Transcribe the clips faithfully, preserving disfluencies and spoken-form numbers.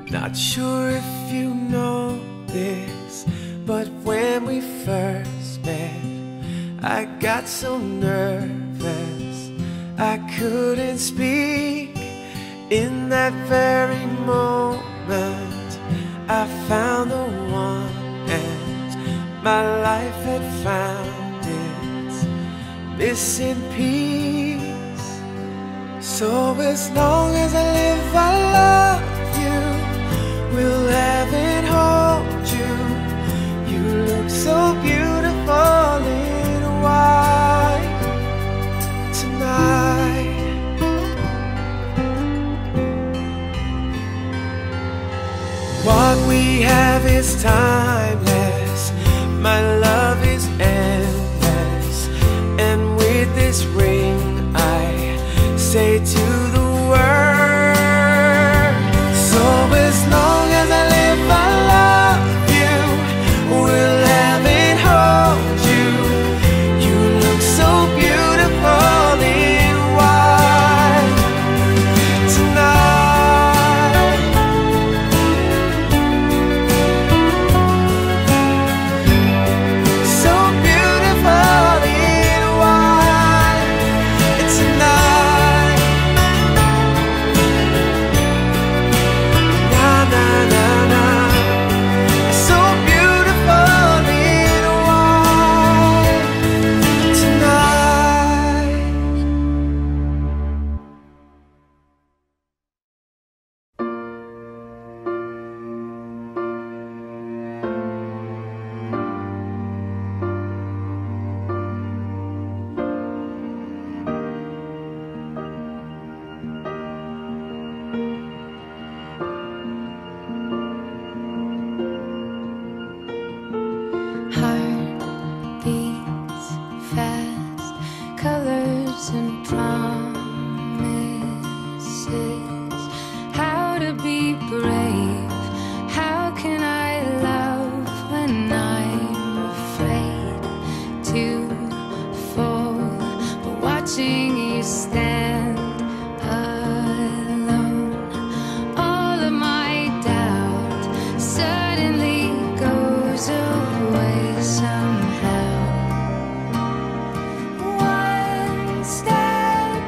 Not sure if you know this, but when we first met, I got so nervous I couldn't speak. In that very moment I found the one, and my life had found its missing piece. So as long as I live I love you, will have and hold you. You look so beautiful in white tonight. What we have is timeless, my love is endless, and with this ring I say to the world, so as long as I live I love you, will have and hold you. You look so beautiful in white tonight. So beautiful in white tonight. Na na na na. So beautiful in white tonight. 'Heart beats fast, colors and promises. How to be brave? How can I love when I'm afraid to fall? But watching you stand alone, all of my doubt suddenly goes away somehow. One step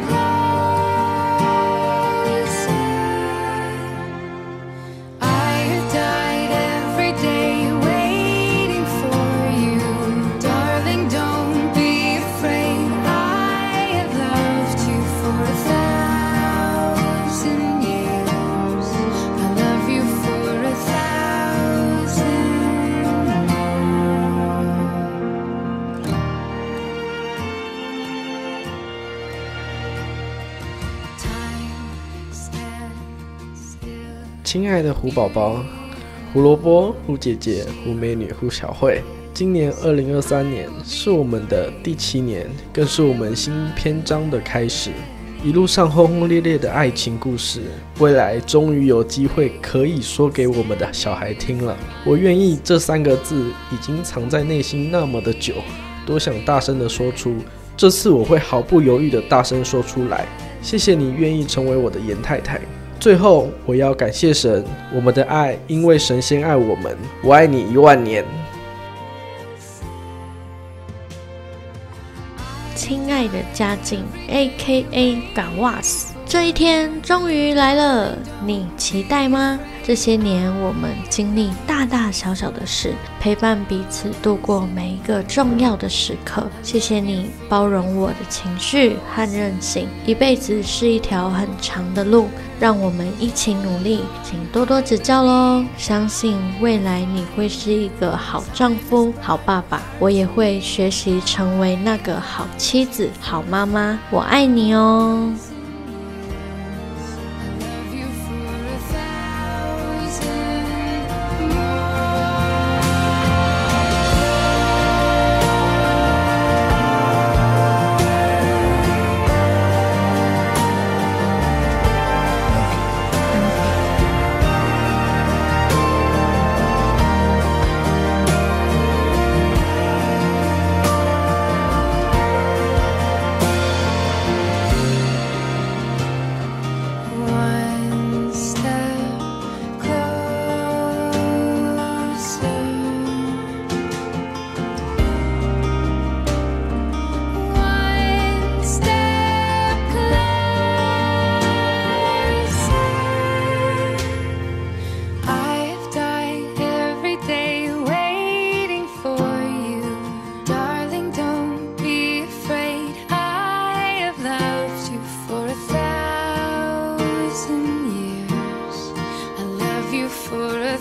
closer. I have died every day waiting for you. Darling, don't be afraid. I have loved you for a thousand years. I love you for a thousand more. Time stands still. 亲爱的胡宝宝、胡萝卜、胡姐姐、胡美女、胡小慧，今年二零二三年是我们的第七年，更是我们新篇章的开始。一路上轰轰烈烈的爱情故事，未来终于有机会可以说给我们的小孩听了。我愿意这三个字已经藏在内心那么的久，多想大声的说出，这次我会毫不犹豫的大声说出来。谢谢你愿意成为我的严太太。最后，我要感谢神，我们的爱因为神先爱我们，我爱你一万年。 亲爱的家境 A K A 港瓦斯，这一天终于来了，你期待吗？这些年我们经历大大小小的事，陪伴彼此度过每一个重要的时刻。谢谢你包容我的情绪和任性，一辈子是一条很长的路，让我们一起努力，请多多指教咯。相信未来你会是一个好丈夫、好爸爸，我也会学习成为那个好妻子、好妈妈。我爱你哦。 thousand years. I love you for a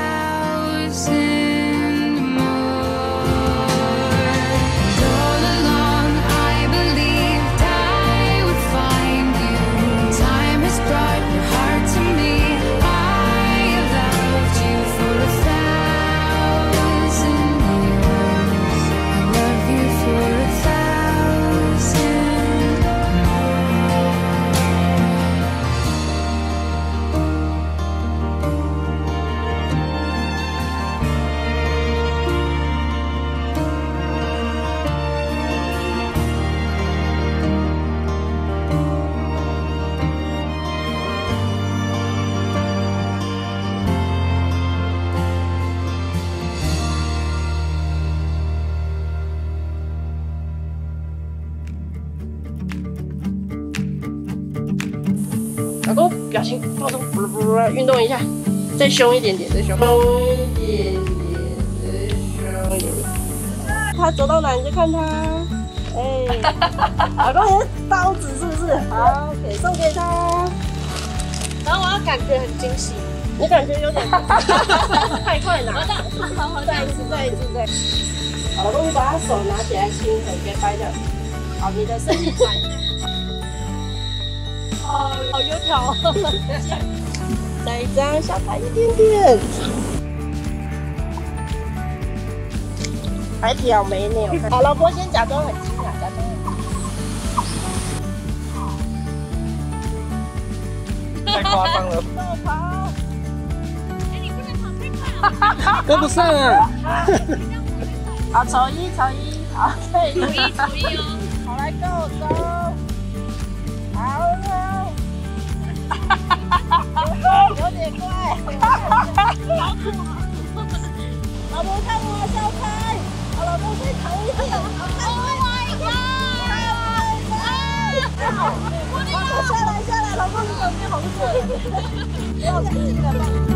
thousand more. And all along I believed I would find you. Time has brought your heart to me. I have loved you for a thousand years. I love you for a thousand more. 老公，表情放松，不不不，运动一下，再凶一点点，再凶，凶一点点，再凶一点点。他走到哪你就看他，哎，老公也是刀子是不是？好，给送给他。然后我要感觉很惊喜，你感觉有点太快拿。好好，再一次，再一次，再一次。好，老公，你把他手拿起来，轻很，别掰掉。好，你的身体转。好，好油条哦！再一张，小他一点点。还挑眉呢，好，老婆先假装很惊讶，假装很惊讶。 太夸张了， 跟我跑！ 哎，你不能跑太快啊！ 跟不上啊！ 好，丑一，丑一，好，可以， 注意注意哦！ 好，来，go go，好了，有点快，老婆看我笑开，好，老婆再长一点，好，下来下来，老公你手变红色了，不要再进来吧。